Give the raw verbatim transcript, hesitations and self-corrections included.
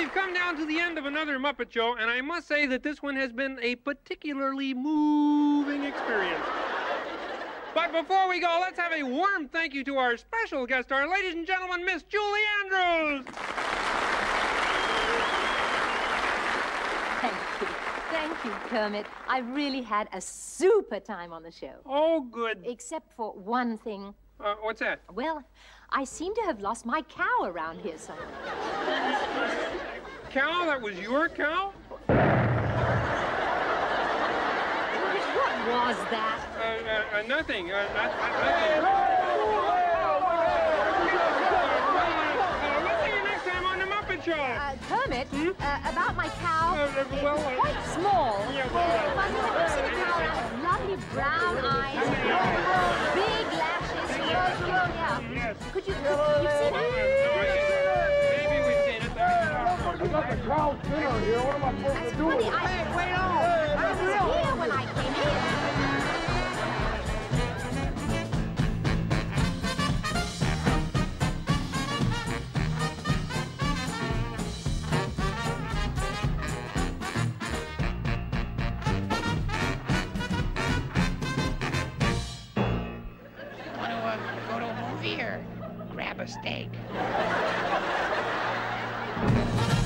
we've come down to the end of another Muppet Show, and I must say that this one has been a particularly moving experience. But before we go, let's have a warm thank you to our special guest star, ladies and gentlemen, Miss Julie Andrews. Thank you. Thank you, Kermit. I've really had a super time on the show. Oh, good. Except for one thing. Uh, what's that? Well, I seem to have lost my cow around here somewhere. Cow? That was your cow? What was that? Uh, uh, uh nothing. Uh, not, not, nothing. We'll see you next time on the Muppet Show. Uh, Kermit, hmm? uh, about my cow, uh, uh, well, it's uh, quite small. Yeah, well, but you know, I've seen a cow that has lovely brown eyes, big lashes. Yes. Yeah. Yes. Could you, could, you've seen it? Maybe we've seen it. I got the cow dinner here. What am I supposed That's to do? funny. I, Hey, wait on. I was here when I came in. Want to uh, go to a movie or grab a steak?